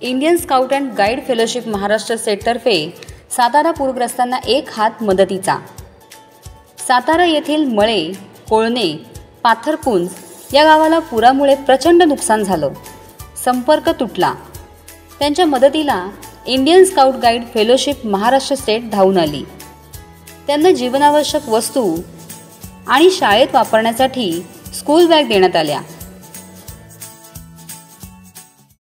Indian scout and guide fellowship Maharashtra स्टेटतर्फे सातारा पूरग्रस्तांना एक हात मदतीचा। सातारा येथील मळे, कोळणे, पाथरकुंज या गावाला पुरामुळे प्रचंड नुकसान झालं। संपर्क तुटला। त्यांच्या मदतीला Indian scout guide fellowship Maharashtra state धावून आली। त्यांना जीवनावश्यक वस्तू आणि शाळेत वापरण्यासाठी स्कूल बॅग देण्यात आल्या।